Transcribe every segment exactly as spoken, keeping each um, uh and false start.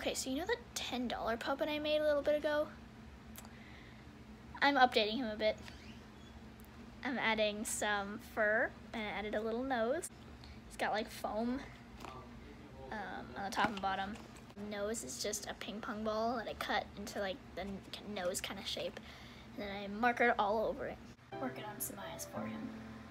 Okay, so you know the ten dollar puppet I made a little bit ago? I'm updating him a bit. I'm adding some fur, and I added a little nose. He's got like foam um, on the top and bottom. The nose is just a ping pong ball that I cut into like the nose kind of shape. And then I markered all over it. Working on some eyes for him.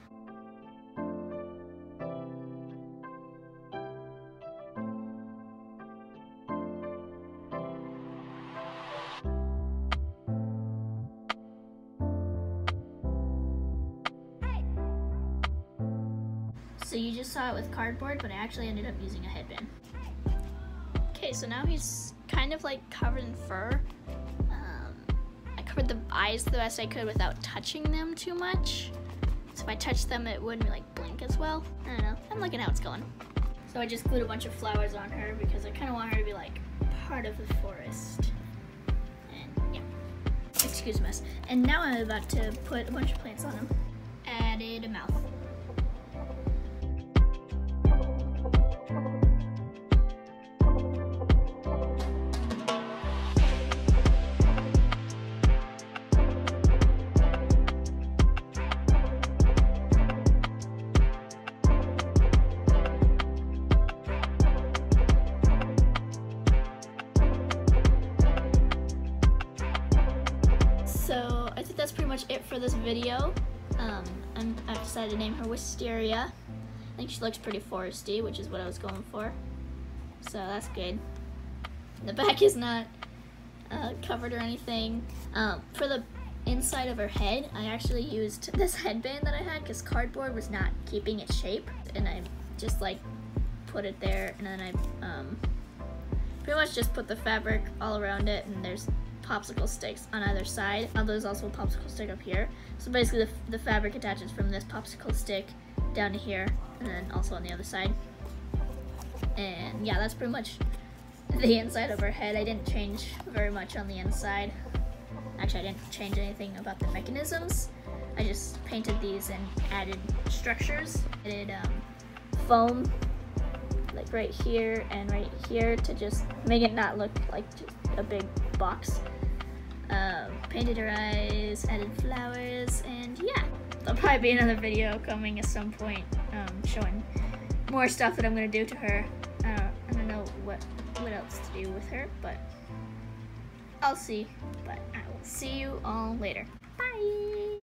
So you just saw it with cardboard, but I actually ended up using a headband. Okay, so now he's kind of like covered in fur. Um, I covered the eyes the best I could without touching them too much. So if I touched them, it wouldn't like blink as well. I don't know, I'm liking how it's going. So I just glued a bunch of flowers on her because I kind of want her to be like part of the forest. And yeah, excuse me. And now I'm about to put a bunch of plants on him. Added a mouth. So I think that's pretty much it for this video. Um, I'm, I've decided to name her Wisteria. I think she looks pretty foresty, which is what I was going for. So that's good. The back is not uh, covered or anything. Um, for the inside of her head, I actually used this headband that I had because cardboard was not keeping its shape. And I just like put it there, and then I um, pretty much just put the fabric all around it, and there's popsicle sticks on either side. Now there's also a popsicle stick up here. So basically the, the fabric attaches from this popsicle stick down to here, and then also on the other side. And yeah, that's pretty much the inside of her head. I didn't change very much on the inside. Actually, I didn't change anything about the mechanisms. I just painted these and added structures. I did um, foam like right here and right here to just make it not look like just a big box. Uh, painted her eyes, added flowers, and yeah. There'll probably be another video coming at some point um, showing more stuff that I'm gonna do to her. Uh, I don't know what, what else to do with her, but I'll see. But I will see you all later. Bye!